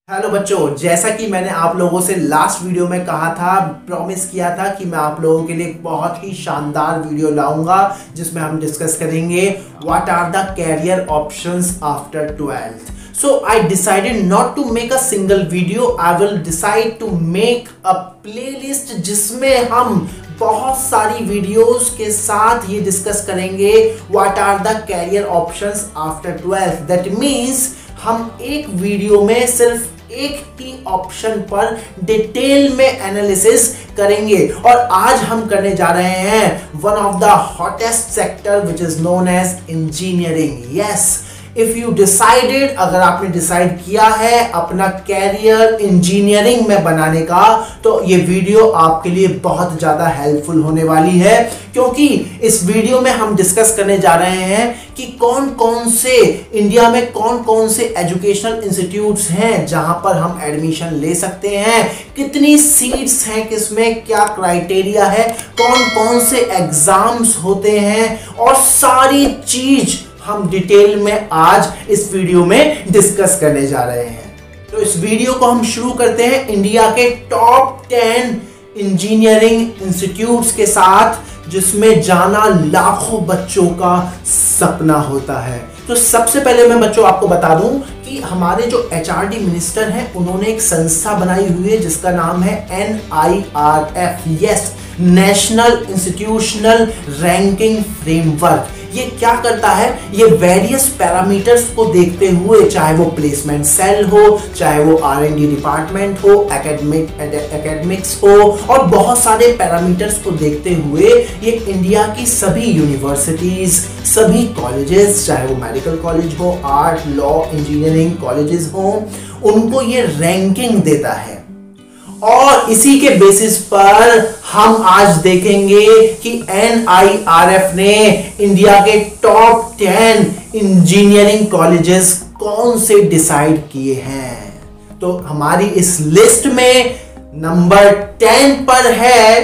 Hello बच्चों, जैसा कि मैंने आप लोगों से लास्ट वीडियो में कहा था, प्रॉमिस किया था कि मैं आप लोगों के लिए एक बहुत ही शानदार वीडियो लाऊंगा जिसमें हम डिस्कस करेंगे what are the career options after 12th. So I decided not to make a single video. I will decide to make a playlist जिसमें हम बहुत सारी वीडियोस के साथ ये डिस्कस करेंगे what are the career options after 12th. That means हम एक वीडियो में सिर्फ एक ही ऑप्शन पर डिटेल में एनालिसिस करेंगे और आज हम करने जा रहे हैं one of the hottest sector which is known as engineering. Yes, if you decided, अगर आपने डिसाइड किया है अपना कैरियर इंजीनियरिंग में बनाने का, तो ये वीडियो आपके लिए बहुत ज्यादा हेल्पफुल होने वाली है, क्योंकि इस वीडियो में हम डिस्कस करने जा रहे हैं कि कौन कौन से इंडिया में कौन कौन से एजुकेशनल इंस्टीट्यूट्स हैं जहां पर हम एडमिशन ले सकते हैं, कितनी सीट्स हैं, किसमें क्या क्राइटेरिया है, कौन कौन से एग्जाम्स होते हैं, और सारी चीज हम डिटेल में आज इस वीडियो में डिस्कस करने जा रहे हैं. तो इस वीडियो को हम शुरू करते हैं इंडिया के टॉप 10 इंजीनियरिंग इंस्टीट्यूट्स के साथ, जिसमें जाना लाखों बच्चों का सपना होता है. तो सबसे पहले मैं बच्चों आपको बता दूं कि हमारे जो HRD मिनिस्टर हैं, उन्होंने एक संस्था बनाई हुई है जिसका नाम है NIRF. Yes, national institutional ranking framework. ये क्या करता है? ये वेरियस पैरामीटर्स को देखते हुए, चाहे वो प्लेसमेंट सेल हो, चाहे वो R&D डिपार्टमेंट हो, एकेडमिक्स हो, और बहुत सारे पैरामीटर्स को देखते हुए ये इंडिया की सभी यूनिवर्सिटीज, सभी कॉलेजेस, चाहे वो मेडिकल कॉलेज हो, आर्ट, लॉ, इंजीनियरिंग कॉलेजेस हो, उनको ये रैंकिंग देता है. और इसी के बेसिस पर हम आज देखेंगे कि NIRF ने इंडिया के टॉप 10 इंजीनियरिंग कॉलेजेस कौन से डिसाइड किए हैं. तो हमारी इस लिस्ट में नंबर 10 पर है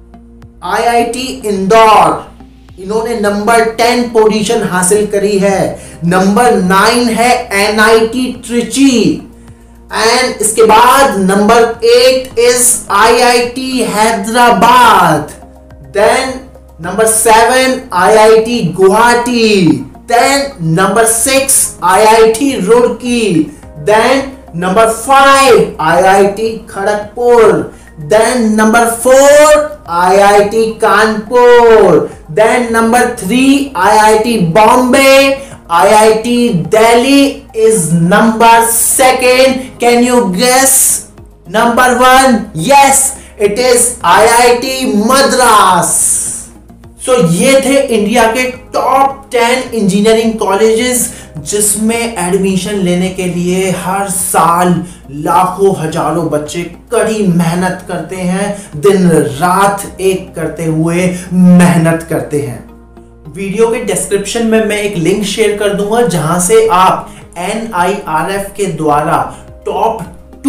IIT इंदौर. इन्होंने नंबर 10 पोजीशन हासिल करी है. नंबर 9 है NIT ट्रिची, एंड इसके बाद number 8 is IIT Hyderabad. Then number 7 IIT Guwahati. Then number 6 IIT Roorkee. Then number 5 IIT Kharagpur. Then number 4 IIT Kanpur. Then number 3 IIT Bombay. IIT Delhi is number 2. Can you guess number 1? Yes, it is IIT Madras. So ये थे India के top 10 engineering colleges जिसमें admission लेने के लिए हर साल लाखों हजारों बच्चे कड़ी मेहनत करते हैं, दिन रात एक करते हुए मेहनत करते हैं. वीडियो के डिस्क्रिप्शन में मैं एक लिंक शेयर कर दूंगा जहां से आप NIRF के द्वारा टॉप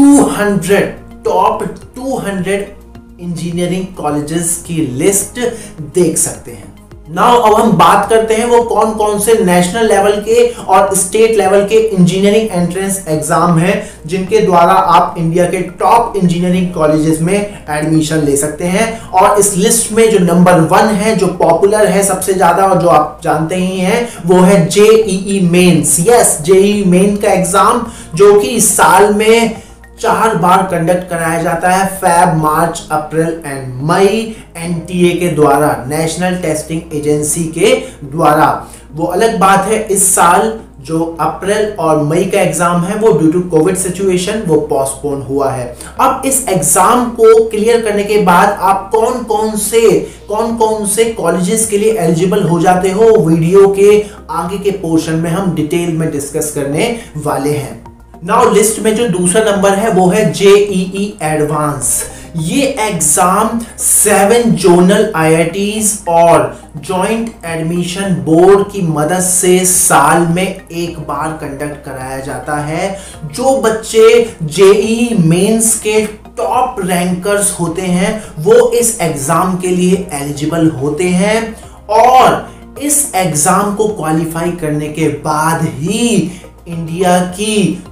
200 इंजीनियरिंग कॉलेजेस की लिस्ट देख सकते हैं. नाउ अब हम बात करते हैं वो कौन कौन से नेशनल लेवल के और स्टेट लेवल के इंजीनियरिंग एंट्रेंस एग्जाम हैं जिनके द्वारा आप इंडिया के टॉप इंजीनियरिंग कॉलेजेस में एडमिशन ले सकते हैं. और इस लिस्ट में जो नंबर 1 है, जो पॉपुलर है सबसे ज्यादा और जो आप जानते ही हैं, वो है JEE mains. Yes, JEE main का एग्जाम जो कि साल में 4 बार कंडक्ट कराया जाता है, Feb, March, April and May, NTA के द्वारा, नेशनल टेस्टिंग एजेंसी के द्वारा. वो अलग बात है, इस साल जो अप्रैल और मई का एग्जाम है वो ड्यू टू कोविड सिचुएशन वो पोस्टपोन हुआ है. अब इस एग्जाम को क्लियर करने के बाद आप कौन कौन से कॉलेजेस के लिए एलिजिबल हो जाते हो, वीडियो के आगे के पोर्शन में हम डिटेल में डिस्कस करने वाले हैं. नाउ लिस्ट में जो दूसरा नंबर है वो है JEE एडवांस. ये एग्जाम 7 जोनल IITs और जॉइंट एडमिशन बोर्ड की मदद से साल में एक बार कंडक्ट कराया जाता है. जो बच्चे JEE मेंस के टॉप रैंकर्स होते हैं वो इस एग्जाम के लिए एलिजिबल होते हैं, और इस एग्जाम को क्वालिफाई करने के बाद ही इंडिया की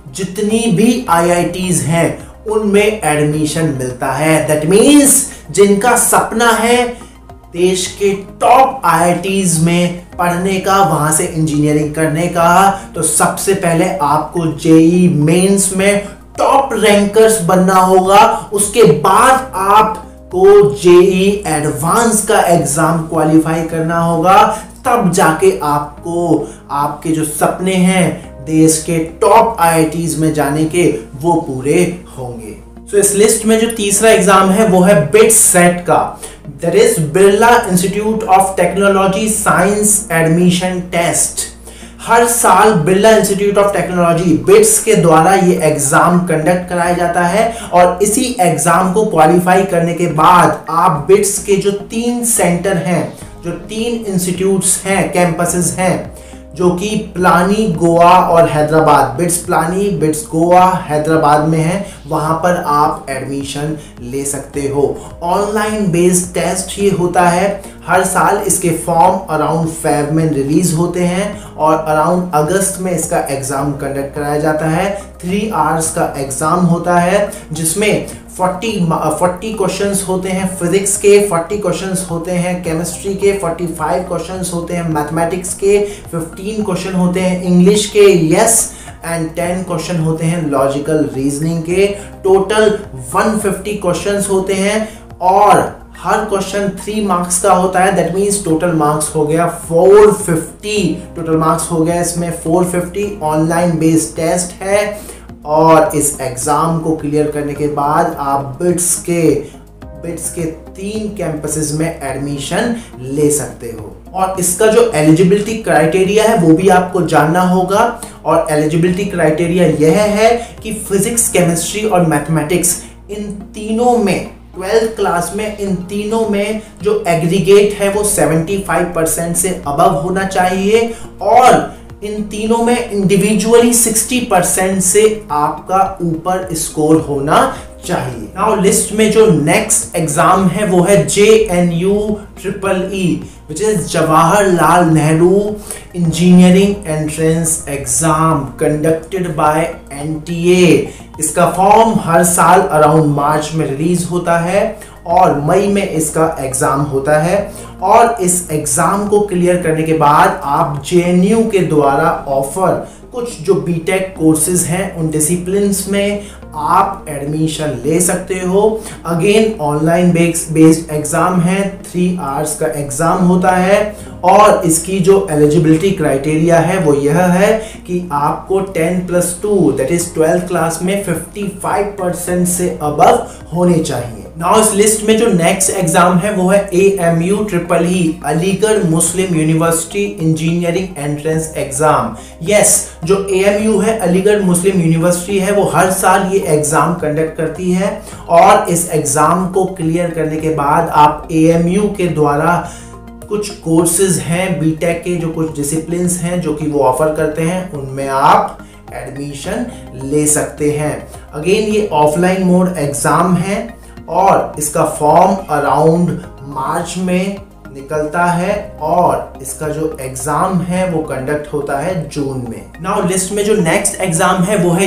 जितनी भी IITs हैं उनमें एडमिशन मिलता है। दैट मीन्स जिनका सपना है देश के टॉप IITs में पढ़ने का, वहां से इंजीनियरिंग करने का, तो सबसे पहले आपको JEE मेंस में टॉप रैंकर्स बनना होगा। उसके बाद आपको JEE एडवांस का एग्जाम क्वालिफाई करना होगा, तब जाके आपको आपके जो सपने हैं देश के टॉप IITs में जाने के वो पूरे होंगे। तो इस लिस्ट में जो तीसरा एग्जाम है वो है बिट्स सेट का, that is Birla institute of technology science admission test. हर साल Birla institute of technology BITS के द्वारा ये एग्जाम कंडक्ट कराया जाता है और इसी एग्जाम को क्वालिफाई करने के बाद आप बिट्स के जो 3 सेंटर हैं, जो 3 इंस्टीट्यूट्स हैं, कैंपसेस हैं, जो कि पिलानी, गोवा और हैदराबाद, बिट्स पिलानी, बिट्स गोवा, हैदराबाद में है, वहां पर आप एडमिशन ले सकते हो। ऑनलाइन बेस्ड टेस्ट ये होता है हर साल। इसके फॉर्म अराउंड फेब में रिलीज होते हैं और अराउंड अगस्त में इसका एग्जाम कंडक्ट कराया जाता है। 3 आवर्स का एग्जाम होता है जिसमें 40 क्वेश्चंस होते हैं फिजिक्स के, 40 क्वेश्चंस होते हैं केमिस्ट्री के, 45 क्वेश्चंस होते हैं मैथमेटिक्स के, 15 क्वेश्चन होते हैं इंग्लिश के, यस, एंड 10 क्वेश्चन होते हैं लॉजिकल रीजनिंग के। टोटल 150 क्वेश्चंस होते हैं और हर क्वेश्चन 3 मार्क्स का होता है। दैट मीन्स टोटल मार्क्स हो गया 450, टोटल मार्क्स हो गया इसमें 450। ऑनलाइन बेस्ड टेस्ट है और इस एग्जाम को क्लियर करने के बाद आप बिट्स के 3 कैंपसेस में एडमिशन ले सकते हो। और इसका जो एलिजिबिलिटी क्राइटेरिया है वो भी आपको जानना होगा और एलिजिबिलिटी क्राइटेरिया यह है कि फिजिक्स, केमिस्ट्री और मैथमेटिक्स, इन तीनों में 12th क्लास में इन तीनों में जो एग्रीगेट है वो 75% से अबव होना चाहिए और इन तीनों में इंडिविजुअली 60% से आपका ऊपर स्कोर होना चाहिए। नाउ लिस्ट में जो नेक्स्ट एग्जाम है वो है JNU EEE which is Jawaharlal Nehru engineering entrance exam conducted by NTA। इसका फॉर्म हर साल अराउंड मार्च में रिलीज होता है और मई में इसका एग्जाम होता है और इस एग्जाम को क्लियर करने के बाद आप JNU के द्वारा ऑफर कुछ जो बीटेक कोर्सेज हैं उन डिसिप्लिन्स में आप एडमिशन ले सकते हो। अगेन ऑनलाइन बेस्ड एग्जाम है, 3 आवर्स का एग्जाम होता है और इसकी जो एलिजिबिलिटी क्राइटेरिया है वो यह है कि आपको 10+2 दैट इज 12th क्लास में 55% से अबव होने चाहिए। नाउ इस लिस्ट में जो नेक्स्ट एग्जाम है वो है AMU EEE Aligarh Muslim university engineering entrance exam. Yes, जो AMU है अलीगढ़ मुस्लिम यूनिवर्सिटी है वो हर साल ये एग्जाम कंडक्ट करती है और इस एग्जाम को क्लियर करने के बाद आप AMU के द्वारा कुछ कोर्सेज हैं बीटेक के, जो कुछ डिसिप्लिन्स हैं जो कि वो ऑफर करते हैं, उनमें आप एडमिशन ले सकते हैं। अगेन ये ऑफलाइन मोड एग्जाम है और इसका फॉर्म अराउंड मार्च में निकलता है और इसका जो एग्जाम है वो कंडक्ट होता है जून में। नाउ लिस्ट में जो नेक्स्ट एग्जाम है वो है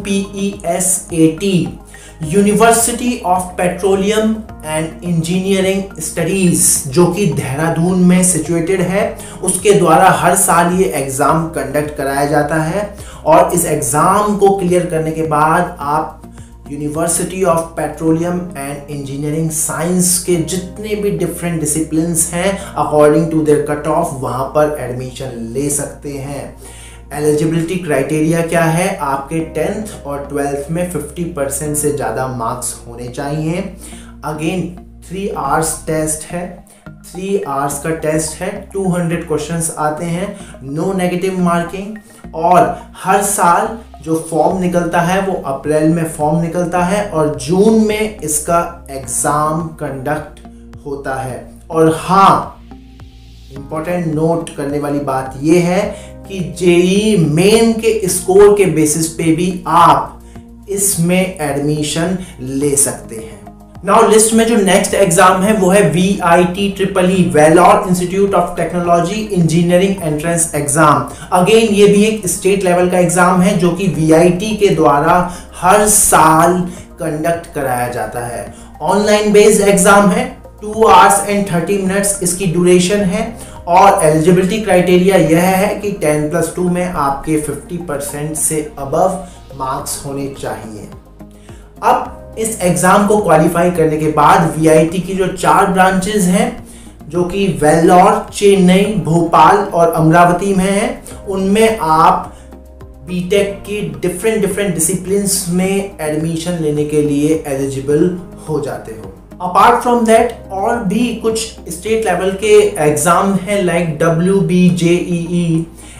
UPESAT university of petroleum and engineering studies, जो कि देहरादून में सिचुएटेड है। उसके द्वारा हर साल ये एग्जाम कंडक्ट कराया जाता है और इस एग्जाम को क्लियर करने के बाद आप university of petroleum and engineering science के जितने भी डिफरेंट डिसिप्लिन्स हैं according to their cut off वहां पर एडमिशन ले सकते हैं। एलिजिबिलिटी क्राइटेरिया क्या है? आपके 10th और 12th में 50% से ज़्यादा मार्क्स होने चाहिए। अगेन 3 आवर्स टेस्ट है, 3 आवर्स का टेस्ट है, 200 क्वेश्चंस आते हैं, नो नेगेटिव मार्किंग और हर साल जो फॉर्म निकलता है वो अप्रैल में फॉर्म निकलता है और जून में इसका एग्ज़ाम कंडक्ट होता है। और हाँ, इम्पोर्टेंट नोट करने वाली बात ये है कि जेईई मेन के स्कोर के बेसिस पे भी आप इसमें एडमिशन ले सकते हैं। नाउ लिस्ट में जो नेक्स्ट एग्जाम है वो है VIT Vellore institute of technology engineering entrance exam. Again ये भी एक स्टेट लेवल का एग्जाम है जो कि VIT के द्वारा हर साल कंडक्ट कराया जाता है। ऑनलाइन बेस्ड एग्जाम है, 2 hours and 30 minutes इसकी ड्यूरेशन है और एलिजिबिलिटी क्राइटेरिया यह है कि 10+2 में आपके 50% से अबव मार्क्स होने चाहिए। अब इस एग्जाम को क्वालिफाई करने के बाद VIT की जो 4 ब्रांचेस हैं जो कि वेल्लोर, चेन्नई, भोपाल और अमरावती में हैं, उनमें आप बीटेक की डिफरेंट डिसिप्लिन्स में एडमिशन लेने के लिए एलिजिबल हो जाते हो। अपार्ट फ्रॉम दैट और भी कुछ स्टेट लेवल के एग्जाम हैं लाइक WBJEE,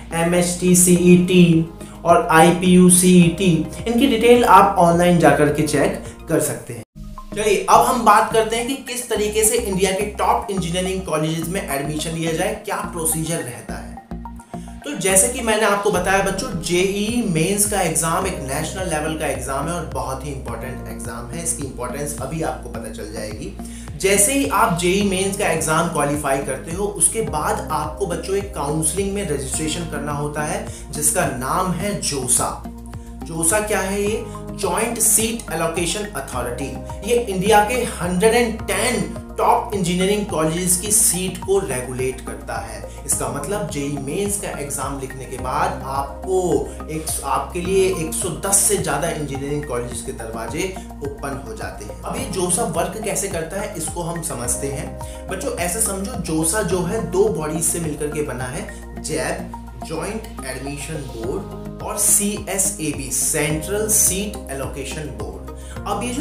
MHT-CET और IPU-CET। इनकी डिटेल आप ऑनलाइन जाकर के चेक कर सकते हैं। चलिए अब हम बात करते हैं कि किस तरीके से इंडिया के टॉप इंजीनियरिंग कॉलेजेस में एडमिशन लिया जाए, क्या प्रोसीजर रहता है। तो जैसे कि मैंने आपको बताया बच्चों, जेईई मेंस का एग्जाम एक नेशनल लेवल का एग्जाम है और बहुत ही इंपॉर्टेंट एग्जाम है। इसकी इंपॉर्टेंस अभी आपको पता चल जाएगी। जैसे ही आप जेईई मेंस का एग्जाम क्वालिफाई करते हो उसके बाद आपको बच्चों एक काउंसलिंग में रजिस्ट्रेशन करना होता है जिसका नाम है जोसा। जोसा क्या है? ये जॉइंट सीट एलोकेशन अथॉरिटी। ये इंडिया के 110 टॉप इंजीनियरिंग कॉलेजेस की सीट को रेगुलेट करता है। इसका मतलब जेईई मेंस का एग्जाम लिखने के बाद आपके लिए 110 से ज्यादा इंजीनियरिंग कॉलेजेस के दरवाजे ओपन हो जाते हैं। अब ये जोसा वर्क कैसे करता है इसको हम समझते हैं। बच्चों ऐसे समझो, जोसा जो है 2 बॉडीज से मिलकर के बना है, जैब जॉइंट एडमिशन बोर्ड और CSAB central seat allocation board. अब ये जो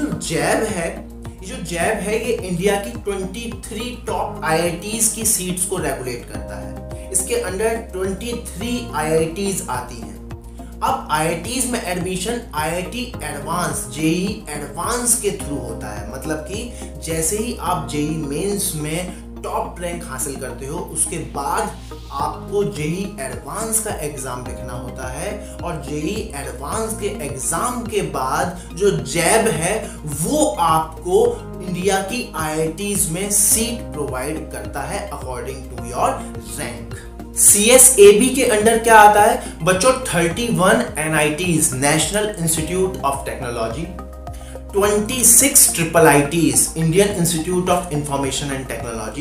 जैब है ये इंडिया की 23 टॉप IITs की सीट्स को रेगुलेट करता है। इसके अंडर 23 IITs आती हैं। अब IITs में admission IIT advance, JEE advance के थ्रू होता है। मतलब कि जैसे ही आप जेईई मेंस में टॉप रैंक हासिल करते हो उसके बाद आपको जेईई एडवांस का एग्जाम लिखना होता है और जेईई एडवांस के एग्जाम के बाद जो जैब है वो आपको इंडिया की IITs में सीट प्रोवाइड करता है according to your rank. CSAB के अंडर क्या आता है बच्चों? 31 NITs national institute of technology, 26 IIITs Indian institute of information and technology,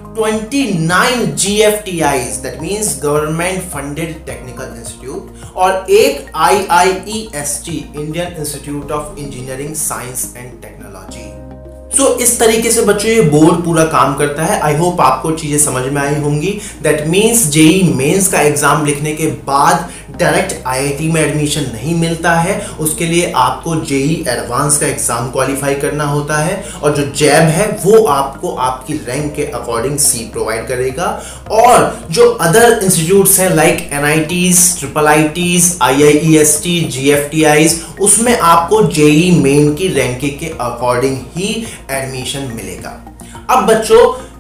29 GFTIs that means government funded technical institute और एक IIEST Indian institute of engineering science and technology. So इस तरीके से बच्चों ये बोर्ड पूरा काम करता है। आई होप आपको चीजें समझ में आई होंगी। दैट मींस जेईई मेंस का एग्जाम लिखने के बाद डायरेक्ट IIT में एडमिशन नहीं मिलता है, उसके लिए आपको जेईई एडवांस का एग्जाम क्वालिफाई करना होता है और जो जैब है वो आपको आपकी रैंक के अकॉर्डिंग सीट प्रोवाइड करेगा। और जो अदर इंस्टीट्यूट्स हैं like NITs, IIITs, IIEST, GFTIs, उसमें आपको जेईई मेन की रैंकिंग के अकॉर्डिंग ही एडमिशन मिलेगा। अब बच्चों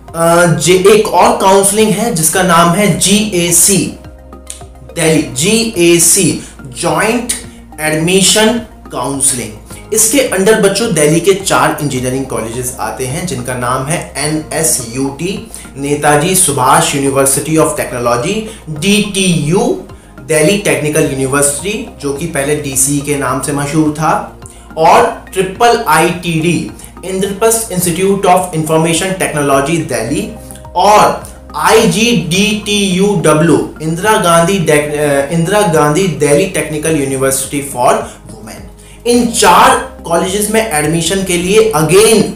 एक और काउंसलिंग है जिसका नाम है GAC Delhi, GAC joint admission counselling. इसके अंडर बच्चों दिल्ली के 4 इंजीनियरिंग कॉलेजेस आते हैं जिनका नाम है NSUT Netaji Subhash university of technology, DTU Delhi technical university जो कि पहले DCE के नाम से मशहूर था, और IITD Indraprastha institute of information technology Delhi, और IGDTUW Indira Gandhi Delhi technical university for women. इन 4 कॉलेजेस में एडमिशन के लिए अगेन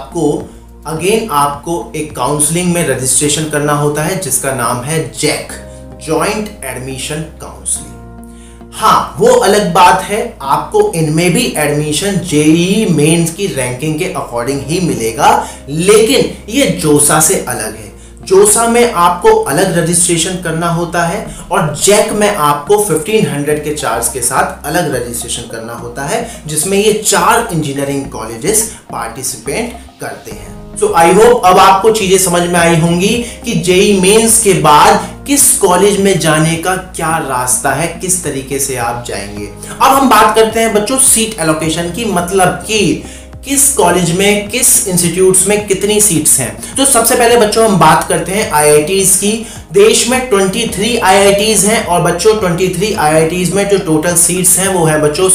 आपको एक काउंसलिंग में रजिस्ट्रेशन करना होता है जिसका नाम है जैक जॉइंट एडमिशन काउंसलिंग। हाँ, वो अलग बात है, आपको इनमें भी एडमिशन जेईई मेंस की रैंकिंग के अकॉर्डिंग ही मिलेगा, लेकिन ये जोसा से अलग है। जोसा में आपको अलग रजिस्ट्रेशन करना होता है और जैक में आपको 1500 के चार्ज के साथ अलग रजिस्ट्रेशन करना होता है, जिसमें ये 4 इंजीनियरिंग कॉलेजेस पार्टिसिपेट करते हैं। सो आई होप अब आपको चीजें समझ में आई होंगी कि जेईई मेंस के बाद किस कॉलेज में जाने का क्या रास्ता है, किस तरीके से आप जाएंगे। अब हम बात करते हैं बच्चों सीट एलोकेशन की, मतलब कि किस कॉलेज में, किस इंस्टीट्यूट्स में कितनी सीट्स हैं। तो सबसे पहले बच्चों हम बात करते हैं आईआईटीज की। देश में 23 आईआईटीज हैं और बच्चों 23 आईआईटीज में जो टोटल सीट्स हैं वो है बच्चों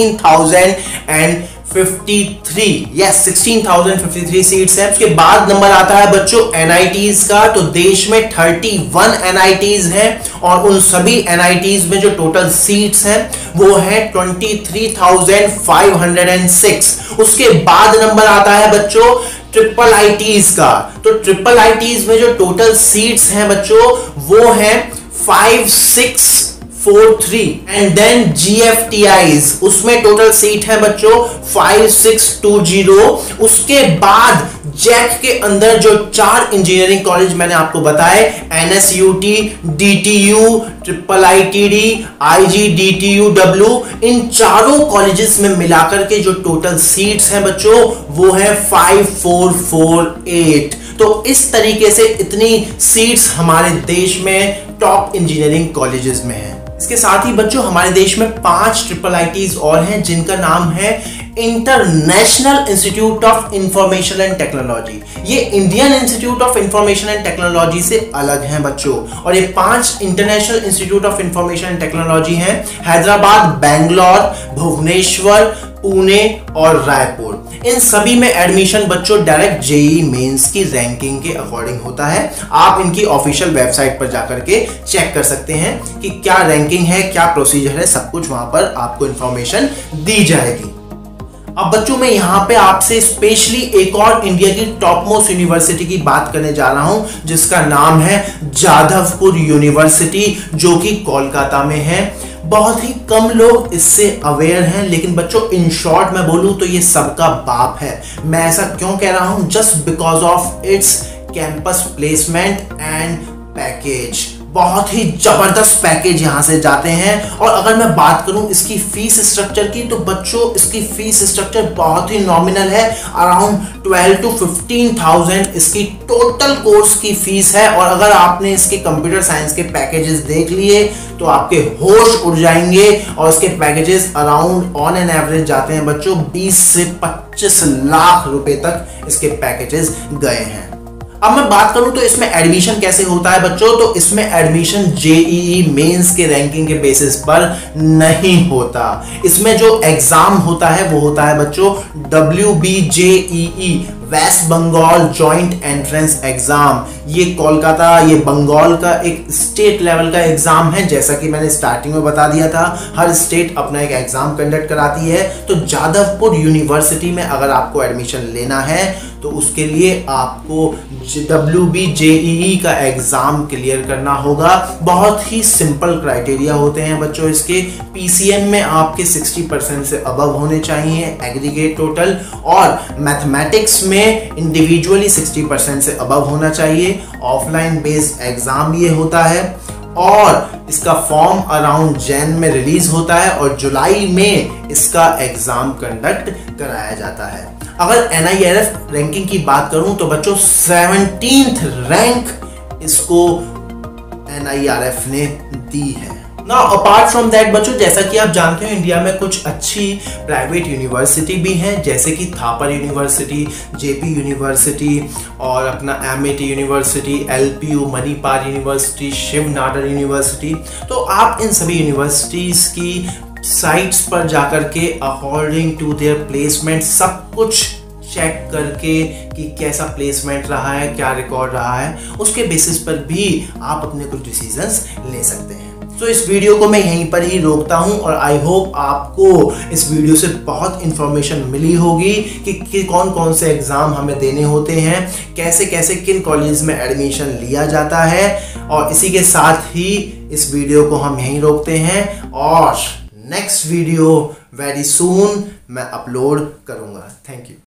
16,053। यस, 16,053 सीट्स हैं। उसके बाद नंबर आता है बच्चों एनआईटीज का। तो देश में 31 एनआईटीज हैं और उन सभी एनआईटीज में जो टोटल सीट्स हैं वो है 23,506। उसके बाद नंबर आता है बच्चों ट्रिपल आईटीज का। तो ट्रिपल आईटीज में जो टोटल सीट्स हैं बच्चों वो है 5643। एंड देन जीएफटीआईज, उसमें टोटल सीट है बच्चों 5620। उसके बाद जैक के अंदर जो 4 इंजीनियरिंग कॉलेज मैंने आपको बताए, NSUT, DTU, triple ITD, IGDTUW, इन चारों कॉलेजेस में मिलाकर के जो टोटल सीट्स हैं बच्चों वो है 5448। तो इस तरीके से इतनी सीट्स हमारे देश में टॉप इंजीनियरिंग कॉलेजेस में है। इसके साथ ही बच्चों हमारे देश में 5 ट्रिपल आईटीज और हैं जिनका नाम है international institute of information and technology. ये Indian institute of information and technology से अलग हैं बच्चों। और ये 5 international institute of information and technology हैं हैदराबाद, बेंगलोर, भुवनेश्वर, पुणे और रायपुर। इन सभी में एडमिशन बच्चों डायरेक्ट जेईई मेंस की रैंकिंग के अकॉर्डिंग होता है। आप इनकी ऑफिशियल वेबसाइट पर जाकर के चेक कर सकते हैं कि क्या रैंकिंग है, क्या प्रोसीजर है, सब कुछ वहां पर आपको इंफॉर्मेशन दी जाएगी। अब बच्चों मैं यहाँ पे आपसे स्पेशली एक और इंडिया की टॉप मोस्ट यूनिवर्सिटी की बात करने जा रहा हूँ जिसका नाम है जादवपुर यूनिवर्सिटी, जो कि कोलकाता में है। बहुत ही कम लोग इससे अवेयर हैं, लेकिन बच्चों इन शॉर्ट मैं बोलूं तो ये सबका बाप है। मैं ऐसा क्यों कह रहा हूं? Just because of its campus placement and package. बहुत ही जबरदस्त पैकेज यहां से जाते हैं। और अगर मैं बात करूं इसकी फीस स्ट्रक्चर की, तो बच्चों इसकी फीस स्ट्रक्चर बहुत ही नॉमिनल है। अराउंड 12 to 15,000 इसकी टोटल कोर्स की फीस है। और अगर आपने इसके कंप्यूटर साइंस के पैकेजेस देख लिए तो आपके होश उड़ जाएंगे। और इसके packages around on an average जाते हैं बच्चों 20 से 25 लाख रुपए तक इसके पैकेजेस गए हैं। अब मैं बात करूं तो इसमें एडमिशन कैसे होता है बच्चों, तो इसमें एडमिशन जेईई मेंस के रैंकिंग के बेसिस पर नहीं होता। इसमें जो एग्जाम होता है वो होता है बच्चों WBJEE, West Bengal joint entrance exam. ये कोलकाता, ये बंगाल का एक स्टेट लेवल का एग्जाम है। जैसा कि मैंने स्टार्टिंग में बता दिया था, हर स्टेट अपना एक एग्जाम कंडक्ट कराती है। तो जादवपुर यूनिवर्सिटी में अगर आपको एडमिशन लेना है तो उसके लिए आपको WBJEE का एग्जाम क्लियर करना होगा। बहुत ही सिंपल क्राइटेरिया होते हैं बच्चों इसके। PCM में आपके 60% से अबव होने चाहिए एग्रीगेट टोटल, और मैथमेटिक्स में इंडिविजुअली 60% से अबव होना चाहिए। ऑफलाइन बेस्ड एग्जाम ये होता है और इसका फॉर्म अराउंड जैन में रिलीज होता है और जुलाई में इसका एग्जाम कंडक्ट कराया जाता है। अगर NIRF रैंकिंग की बात करूं तो बच्चों 17th रैंक इसको NIRF ने दी है। नाउ अपार्ट फ्रॉम दैट बच्चों, जैसा कि आप जानते हो इंडिया में कुछ अच्छी प्राइवेट यूनिवर्सिटी भी हैं, जैसे कि थापर यूनिवर्सिटी, JP यूनिवर्सिटी और अपना MIT university, LPU Manipal university, Shiv Nadar university. तो आप इन सभी यूनिवर्सिटीज की साइट्स पर जाकर के अकॉर्डिंग टू देयर प्लेसमेंट सब कुछ चेक करके कि कैसा प्लेसमेंट रहा है, क्या रिकॉर्ड रहा है, उसके बेसिस पर भी आप अपने कुछ डिसीजंस ले सकते हैं। तो इस वीडियो को मैं यहीं पर ही रोकता हूं और आई होप आपको इस वीडियो से बहुत इंफॉर्मेशन मिली होगी कि कौन कौन से एग्जाम हमें देने होते हैं, कैसे कैसे किन कॉलेज में एडमिशन लिया जाता है। और इसी के साथ ही इस वीडियो को हम यहीं रोकते हैं और नेक्स्ट वीडियो वेरी सून मैं अपलोड करूंगा। Thank you.